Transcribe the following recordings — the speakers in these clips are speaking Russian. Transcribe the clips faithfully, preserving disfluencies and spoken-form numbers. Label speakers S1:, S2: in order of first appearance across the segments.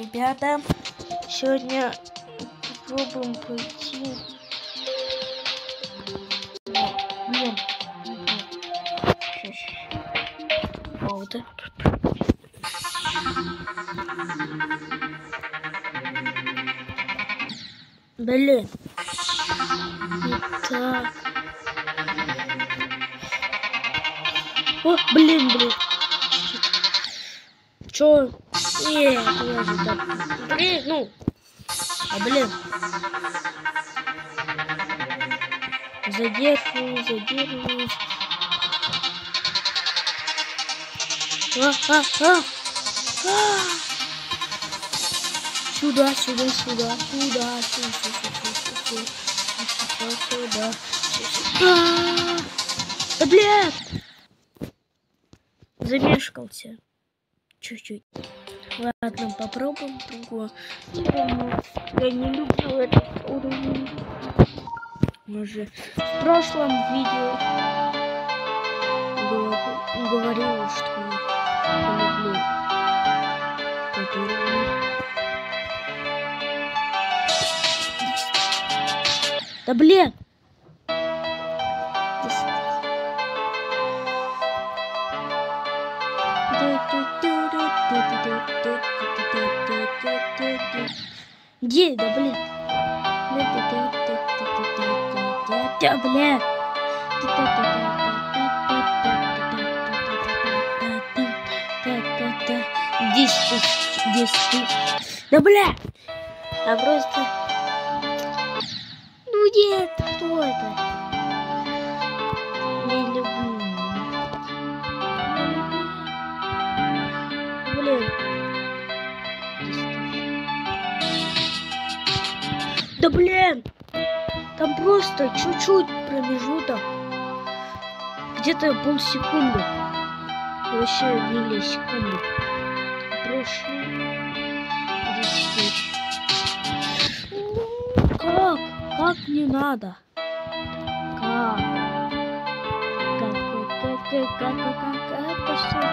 S1: ребята. Сегодня попробуем пройти. Блин. Вот это. Блин. Итак. О, блин, блин. Чё? Нет, я же так. Блин, ну. А, блин. Задерживаюсь, задерживаюсь. А, а, а. А. Сюда, сюда, сюда, сюда, сюда, сюда, сюда, сюда, сюда. Да, блин! Замешкался. Чуть-чуть. Ладно, попробуем другое. Я не люблю этот уровень. Уже в прошлом видео говорил, что я люблю этот уровень. Да блин! Где? Да блин! Да блин! Десять, десять. Да бля! А просто... Ну нет, кто это? Не люблю. Блин. Да блин! Там просто чуть-чуть промежуток. Где-то полсекунды. Вообще миллисекунды. Прошло. десять тысяч. Как? Как не надо? Как? Как? Как? Как? Как? Как? Как? Это все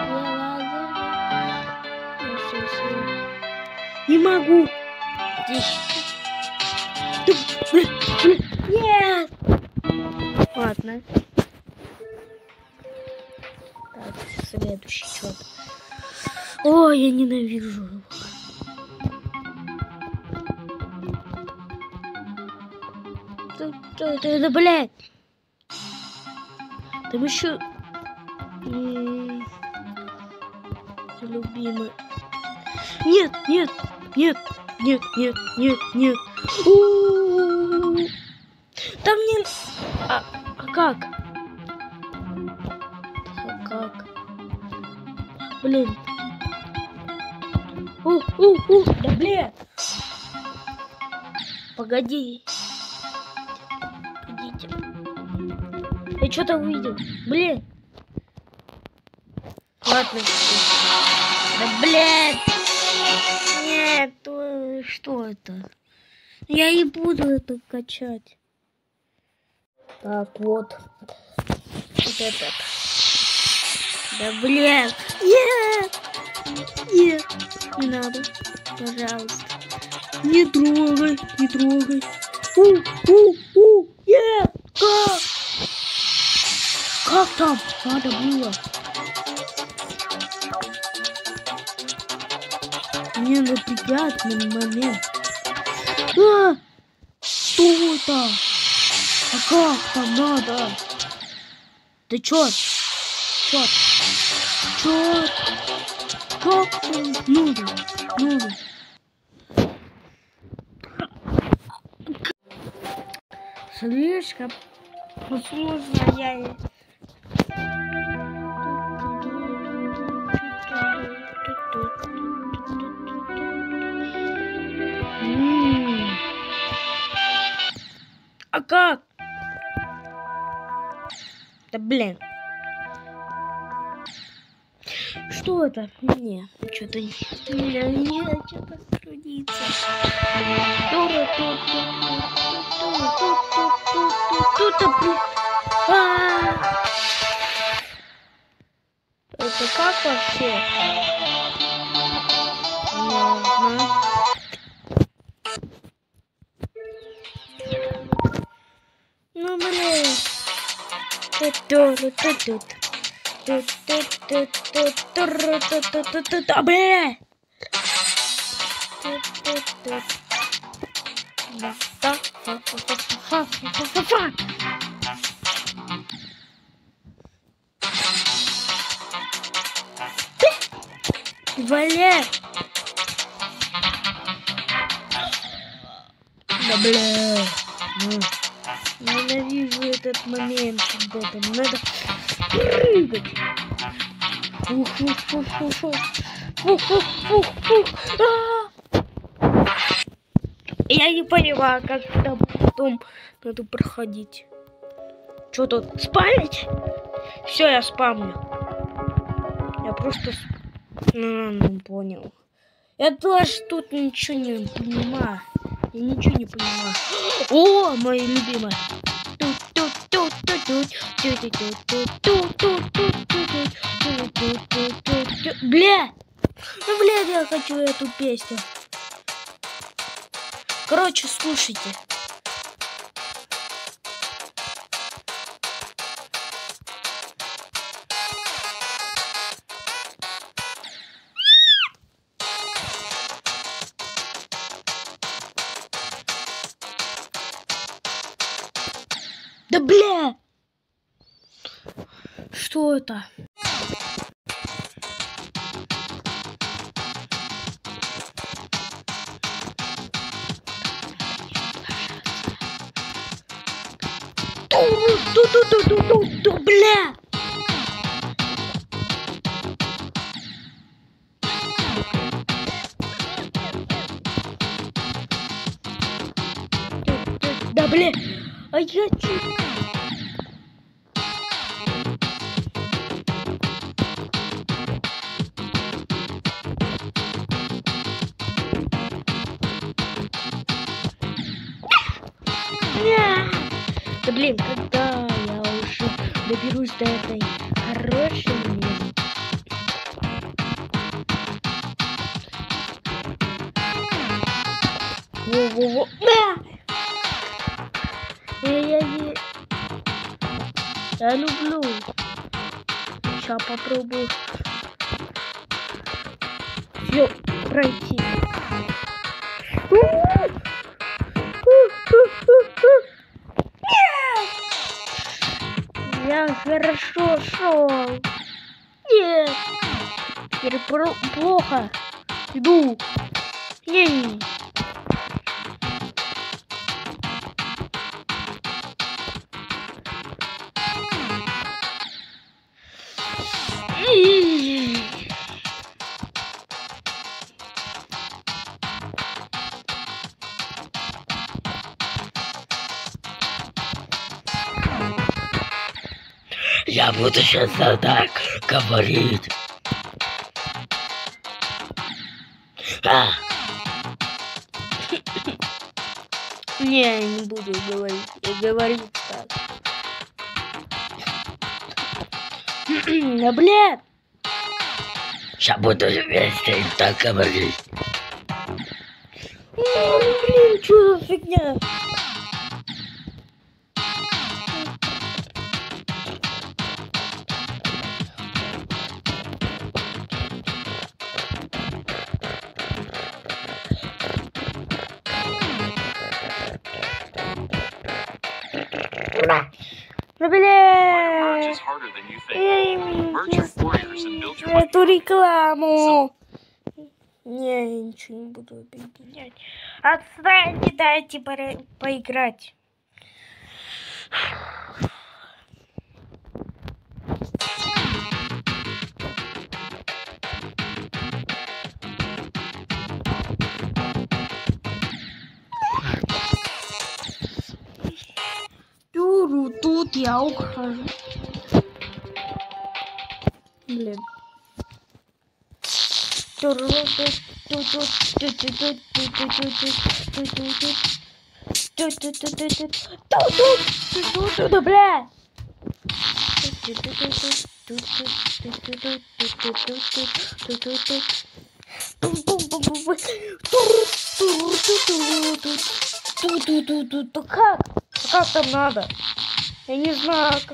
S1: дело. Не могу. Нет. Ладно. Так, следующий что-то. Ой, я ненавижу его. Что это? Это, блядь. Там еще любимый. Нет, нет, нет, нет, нет, нет, нет. У-у-у-у. Там не... А, а как? А как? Блин. У-у-у. Да блин. Погоди. Погодите. Я что-то увидел. Блин. Ладно. Да блин. Нет, что это? Я не буду это качать. Так, вот. Вот этот. Да блин. Нет. Нет. Не надо. Пожалуйста. Не трогай. Не трогай. У-у-у. Нет. Как? Как там? Надо было. Мне неприятный момент. А! Что это? А как там надо? Да чё? Чё? Чё? Как там надо? Надо. Слишком сложно я... А как? Да блин. Что это? Не, что-то не, не, не, что-то трудиться. Это как вообще? Ну, блин. Тут-тут-тут-тут. Тут-тут-тут-тут-тут-тут-тут-тут. А, бля! Тут-тут-тут. Да-да-ха-ха-ха-ха-ха-ха-ха. Валя! Да, бля! Ненавижу этот момент, когда там надо прыгать. Фух-фух-фух-фух. Фух-фух-фух-фух. Я не понимаю, как там потом надо проходить. Что тут, спамить? Все, я спамлю. Я просто... Ну, ну, понял. Я тоже тут ничего не понимаю. Я ничего не понимаю. О, мои любимые. Бля! Ну, блядь, я хочу эту песню. Короче, слушайте. Да бля! Что это? Ту-ту-ту-ту-ту-ту, бля! Да бля! А я чё? Да блин, когда я уже доберусь до этой хорошей музыки. Во-во-во. Я-я-я. Я люблю. Сейчас попробую все пройти. Я хорошо шел. Нет. Теперь плохо. Иду. Не. Я буду сейчас так говорить. А. Не, я не буду говорить. Я говорить так. Да, блядь. Сейчас буду вместе так говорить. Блин, что за фигня? Ну, бля! Эту рекламу! Не, я ничего не буду объединять. Отстаньте, дайте по поиграть. Тут я ухожу. Блин. Да, бля! Бум-бум-бум. Как? Как там надо? Я не знаю, как...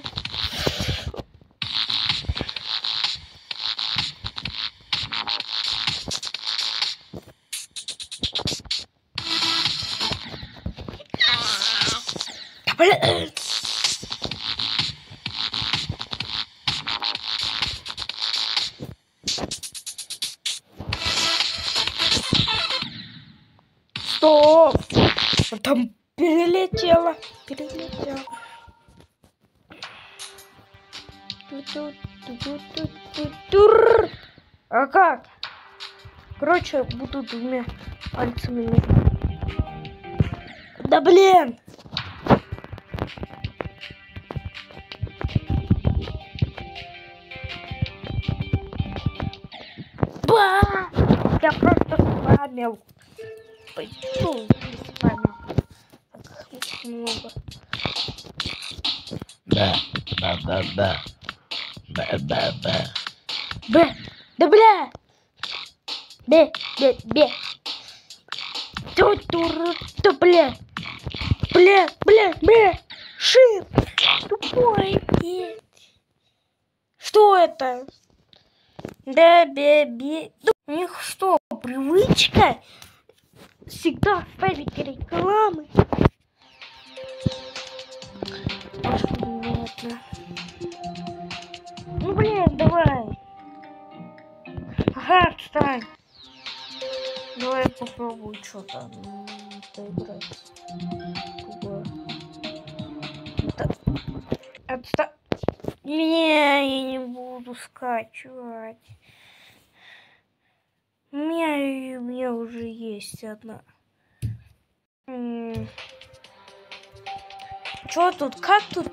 S1: Стоп! Там перелетела. Перелетела. А как? Короче, буду двумя пальцами. Да блин! Ба! Я просто спамил. Пойду, спамил. Так, очень много.
S2: Да, да, да, да. Да, да, да.
S1: Б! Да бля! Б, б, б. Тут, тут, да бля! Бля, бля, бля! Шип! Тупой, нет. Что это? Да, бе, бе. У них что, привычка всегда ставить рекламы? Понятно. Ну блин, давай. Ага, отстань. Давай попробуй что-то поиграть. Отстань. Не, я не буду скачивать. У меня, у меня уже есть одна. М-м. Чё тут? Как тут?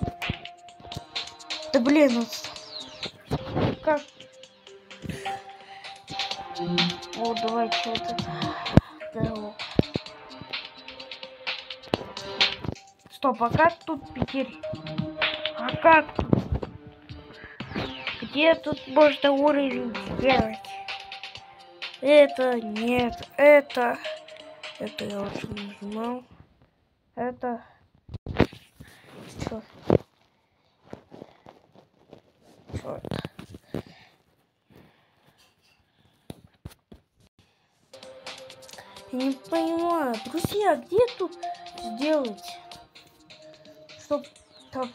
S1: Да блин, вот. Как? Вот, давай что-то. Да. Стоп, а как тут теперь? А как тут? Где тут можно уровень сделать? Это нет, это... Это я уже нажимал. Это... Что? Что это? Я не понимаю. Друзья, где тут сделать? Чтоб так...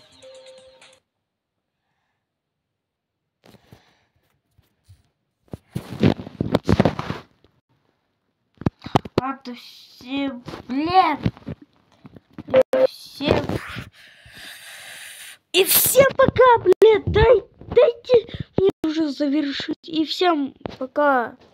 S1: Это все, блин, все, и всем пока, блин, дай, дайте мне уже завершить, и всем пока.